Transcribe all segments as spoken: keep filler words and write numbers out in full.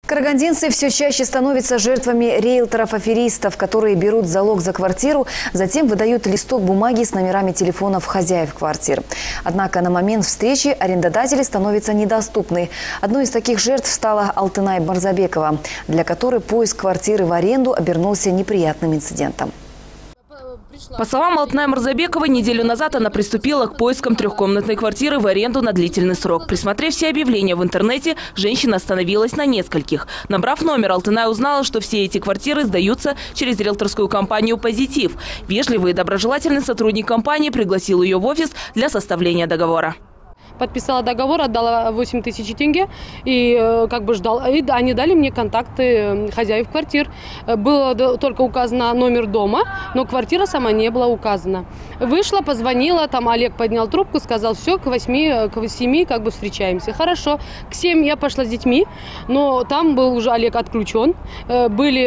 Карагандинцы все чаще становятся жертвами риэлторов-аферистов, которые берут залог за квартиру, затем выдают листок бумаги с номерами телефонов хозяев квартир. Однако на момент встречи арендодатели становятся недоступны. Одной из таких жертв стала Алтынай Марзабекова, для которой поиск квартиры в аренду обернулся неприятным инцидентом. По словам Алтынай Марзабековой, неделю назад она приступила к поискам трехкомнатной квартиры в аренду на длительный срок. Присмотрев все объявления в интернете, женщина остановилась на нескольких. Набрав номер, Алтынай узнала, что все эти квартиры сдаются через риэлторскую компанию «Позитив». Вежливый и доброжелательный сотрудник компании пригласил ее в офис для составления договора. Подписала договор, отдала восемь тысяч тенге и как бы ждал. И они дали мне контакты хозяев квартир. Было только указано номер дома, но квартира сама не была указана. Вышла, позвонила, там Олег поднял трубку, сказал: все, к восьми, к семи как бы встречаемся. Хорошо. К семи я пошла с детьми, но там был уже Олег отключен. Были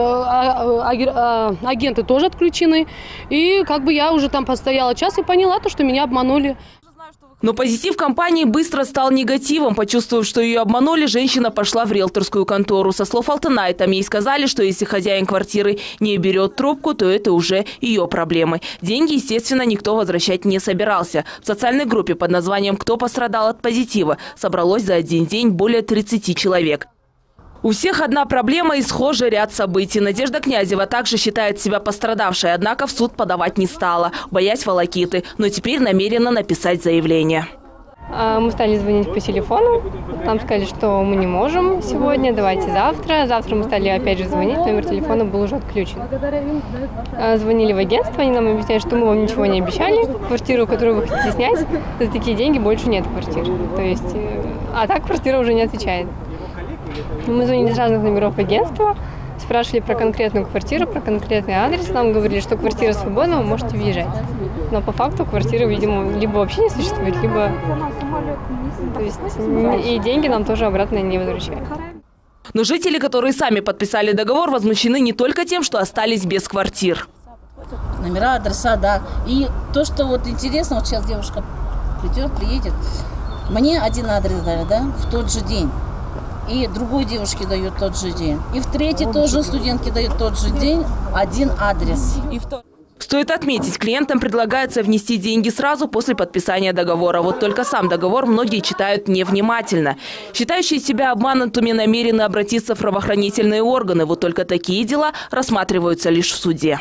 агенты тоже отключены. И как бы я уже там постояла час и поняла то, что меня обманули. Но позитив компании быстро стал негативом. Почувствовав, что ее обманули, женщина пошла в риэлторскую контору. Со слов Алтынай, там ей сказали, что если хозяин квартиры не берет трубку, то это уже ее проблемы. Деньги, естественно, никто возвращать не собирался. В социальной группе под названием «Кто пострадал от позитива» собралось за один день более тридцати человек. У всех одна проблема и схожий ряд событий. Надежда Князева также считает себя пострадавшей, однако в суд подавать не стала, боясь волокиты, но теперь намерена написать заявление. Мы стали звонить по телефону, там сказали, что мы не можем сегодня, давайте завтра. Завтра мы стали опять же звонить, номер телефона был уже отключен. Звонили в агентство, они нам объясняют, что мы вам ничего не обещали. Квартиру, которую вы хотите снять, за такие деньги больше нет квартир. То есть, а так квартира уже не отвечает. Мы звонили с разных номеров агентства, спрашивали про конкретную квартиру, про конкретный адрес. Нам говорили, что квартира свободна, вы можете въезжать. Но по факту квартиры, видимо, либо вообще не существует, либо... То есть, и деньги нам тоже обратно не возвращают. Но жители, которые сами подписали договор, возмущены не только тем, что остались без квартир. Номера, адреса, да. И то, что вот интересно, вот сейчас девушка придет, приедет. Мне один адрес дали, да, в тот же день. И другой девушке дают тот же день. И в третьей тоже студентке дают тот же день один адрес. Стоит отметить, клиентам предлагается внести деньги сразу после подписания договора. Вот только сам договор многие читают невнимательно. Считающие себя обманутыми намерены обратиться в правоохранительные органы. Вот только такие дела рассматриваются лишь в суде.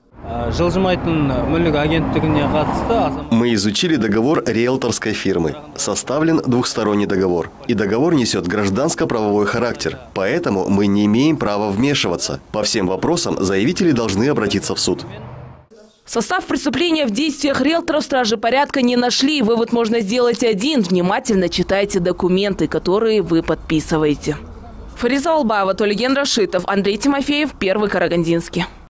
Мы изучили договор риэлторской фирмы. Составлен двухсторонний договор. И договор несет гражданско-правовой характер. Поэтому мы не имеем права вмешиваться. По всем вопросам заявители должны обратиться в суд. Состав преступления в действиях риэлторов стражи порядка не нашли. Вывод можно сделать один. Внимательно читайте документы, которые вы подписываете. Фариза Албаева, Толиген Рашитов, Андрей Тимофеев, Первый Карагандинский.